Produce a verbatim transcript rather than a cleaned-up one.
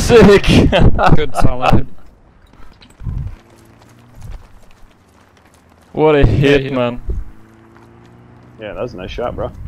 Sick! Good solid. What a hit, yeah. man. Yeah, that was a nice shot, bro.